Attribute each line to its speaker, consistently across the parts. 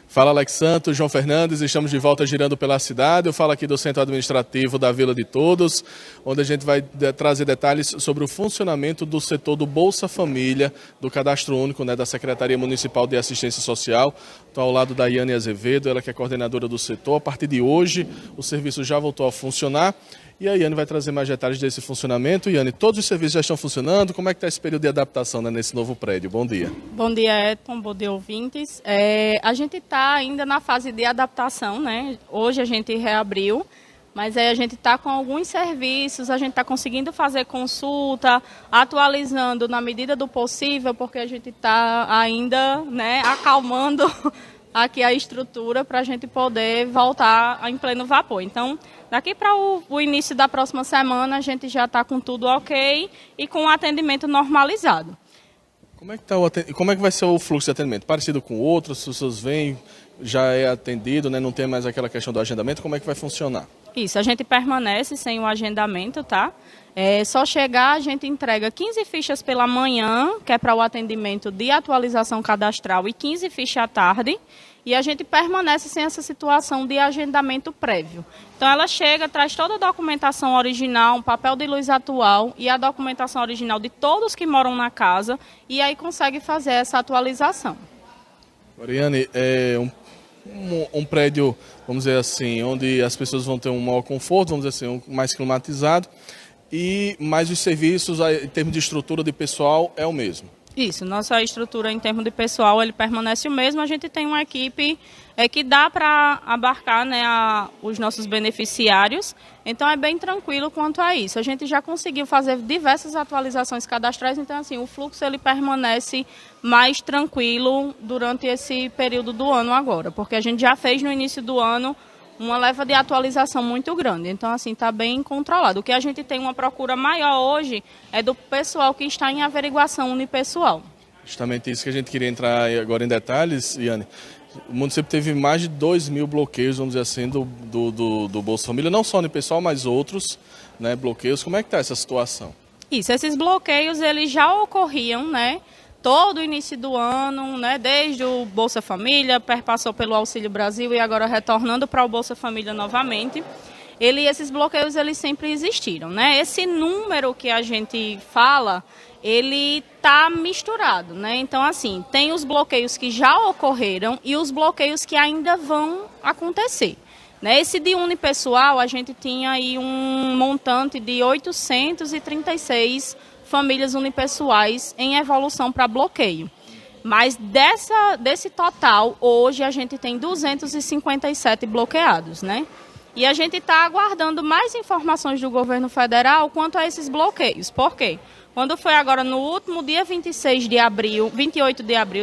Speaker 1: Fala Alex Santos, João Fernandes, estamos de volta girando pela cidade. Eu falo aqui do Centro Administrativo da Vila de Todos, onde a gente vai trazer detalhes sobre o funcionamento do setor do Bolsa Família, do Cadastro Único, da Secretaria Municipal de Assistência Social. Estou ao lado da Iane Azevedo, ela que é coordenadora do setor. A partir de hoje, o serviço já voltou a funcionar. E a Iane vai trazer mais detalhes desse funcionamento. Iane, todos os serviços já estão funcionando? Como é que está esse período de adaptação nesse novo prédio? Bom dia.
Speaker 2: Bom dia, Edson. Bom dia, ouvintes. A gente está ainda na fase de adaptação, né? Hoje a gente reabriu, mas aí a gente está com alguns serviços, a gente está conseguindo fazer consulta, atualizando na medida do possível, porque a gente está ainda, acalmando aqui a estrutura para a gente poder voltar em pleno vapor. Então, daqui para o início da próxima semana, a gente já está com tudo ok e com o atendimento normalizado.
Speaker 1: Como é que vai ser o fluxo de atendimento? Parecido com outros, as pessoas vêm, já é atendido, não tem mais aquela questão do agendamento, como é que vai funcionar?
Speaker 2: Isso, a gente permanece sem o agendamento, tá? É só chegar, a gente entrega 15 fichas pela manhã, que é para o atendimento de atualização cadastral, e 15 fichas à tarde, e a gente permanece sem essa situação de agendamento prévio. Então ela chega, traz toda a documentação original, um papel de luz atual e a documentação original de todos que moram na casa, e aí consegue fazer essa atualização.
Speaker 1: Iane, um prédio, vamos dizer assim, onde as pessoas vão ter um maior conforto, vamos dizer assim, mais climatizado, e mais os serviços, em termos de estrutura de pessoal, é o mesmo.
Speaker 2: Isso, nossa estrutura em termos de pessoal, ele permanece o mesmo. A gente tem uma equipe que dá para abarcar os nossos beneficiários, então é bem tranquilo quanto a isso. A gente já conseguiu fazer diversas atualizações cadastrais, então assim, o fluxo ele permanece mais tranquilo durante esse período do ano agora, porque a gente já fez no início do ano uma leva de atualização muito grande. Então, assim, está bem controlado. O que a gente tem uma procura maior hoje é do pessoal que está em averiguação unipessoal.
Speaker 1: Justamente isso que a gente queria entrar agora em detalhes, Iane. O município teve mais de 2.000 bloqueios, vamos dizer assim, do Bolsa Família, não só unipessoal, mas outros bloqueios. Como é que está essa situação?
Speaker 2: Isso, esses bloqueios eles já ocorriam, todo o início do ano, desde o Bolsa Família, perpassou pelo Auxílio Brasil e agora retornando para o Bolsa Família novamente. Esses bloqueios eles sempre existiram, Esse número que a gente fala, ele está misturado, Então, assim, tem os bloqueios que já ocorreram e os bloqueios que ainda vão acontecer. Esse de unipessoal, a gente tinha aí um montante de 836 famílias unipessoais em evolução para bloqueio. Mas desse total, hoje a gente tem 257 bloqueados, E a gente está aguardando mais informações do governo federal quanto a esses bloqueios. Por quê? Quando foi agora no último dia 28 de abril,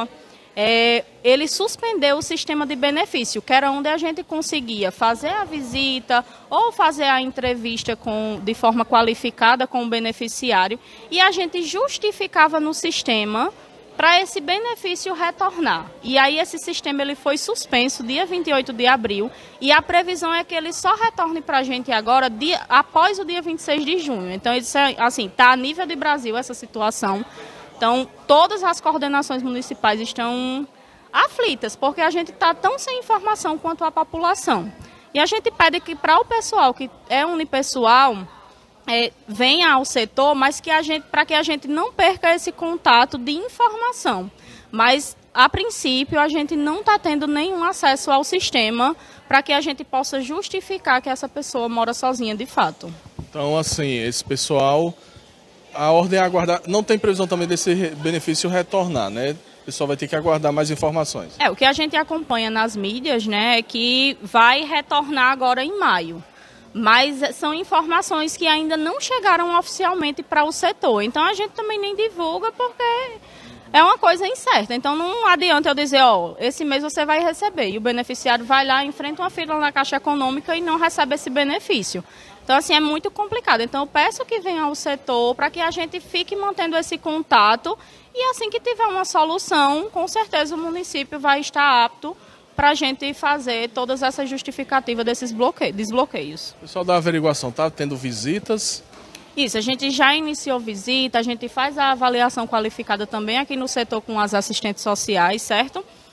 Speaker 2: ele suspendeu o sistema de benefício, que era onde a gente conseguia fazer a visita ou fazer a entrevista de forma qualificada com o beneficiário e a gente justificava no sistema para esse benefício retornar. E aí esse sistema ele foi suspenso dia 28 de abril e a previsão é que ele só retorne para a gente agora após o dia 26 de junho. Então, isso está a nível de Brasil essa situação. Então, todas as coordenações municipais estão aflitas, porque a gente está tão sem informação quanto a população. E a gente pede que para o pessoal que é unipessoal, venha ao setor, mas para que a gente não perca esse contato de informação. Mas, a princípio, a gente não está tendo nenhum acesso ao sistema para que a gente possa justificar que essa pessoa mora sozinha de fato.
Speaker 1: Então, assim, esse pessoal... A ordem é aguardar, não tem previsão também desse benefício retornar, O pessoal vai ter que aguardar mais informações.
Speaker 2: O que a gente acompanha nas mídias, é que vai retornar agora em maio. Mas são informações que ainda não chegaram oficialmente para o setor. Então a gente também nem divulga porque é uma coisa incerta. Então não adianta eu dizer, esse mês você vai receber. E o beneficiário vai lá, enfrenta uma fila na Caixa Econômica e não recebe esse benefício. Então, assim, é muito complicado. Então, eu peço que venha ao setor para que a gente fique mantendo esse contato e assim que tiver uma solução, com certeza o município vai estar apto para a gente fazer todas essas justificativas desses desbloqueios.
Speaker 1: O pessoal da averiguação está tendo visitas?
Speaker 2: Isso, a gente já iniciou visita, a gente faz a avaliação qualificada também aqui no setor com as assistentes sociais, certo?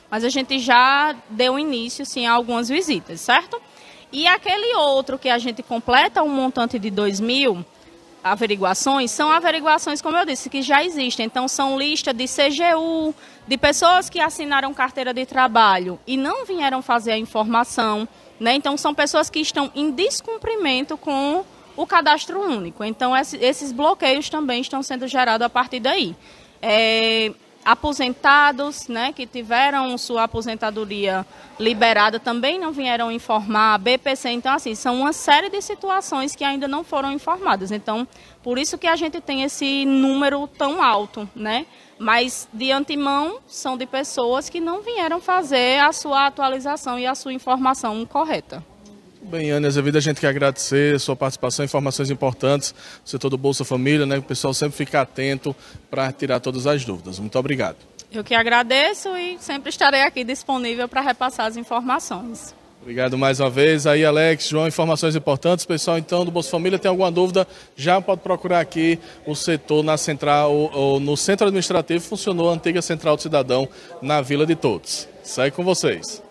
Speaker 2: mas a gente já deu início, sim, a algumas visitas, certo? E aquele outro que a gente completa um montante de 2.000 averiguações, são averiguações, como eu disse, que já existem. Então, são lista de CGU, de pessoas que assinaram carteira de trabalho e não vieram fazer a informação, né? Então, são pessoas que estão em descumprimento com o cadastro único. Então, esses bloqueios também estão sendo gerados a partir daí. Aposentados, né, que tiveram sua aposentadoria liberada também não vieram informar, BPC, então assim, são uma série de situações que ainda não foram informadas, então por isso que a gente tem esse número tão alto, né, mas de antemão são de pessoas que não vieram fazer a sua atualização e a sua informação correta.
Speaker 1: Bem, Anne Azevedo, a gente quer agradecer a sua participação, informações importantes do setor do Bolsa Família, né? O pessoal sempre fica atento para tirar todas as dúvidas. Muito obrigado.
Speaker 2: Eu que agradeço e sempre estarei aqui disponível para repassar as informações.
Speaker 1: Obrigado mais uma vez. Aí, Alex, João, informações importantes. Pessoal, então, do Bolsa Família, tem alguma dúvida? Já pode procurar aqui o setor na central, ou no centro administrativo, funcionou a antiga Central do Cidadão na Vila de Todos. Segue com vocês.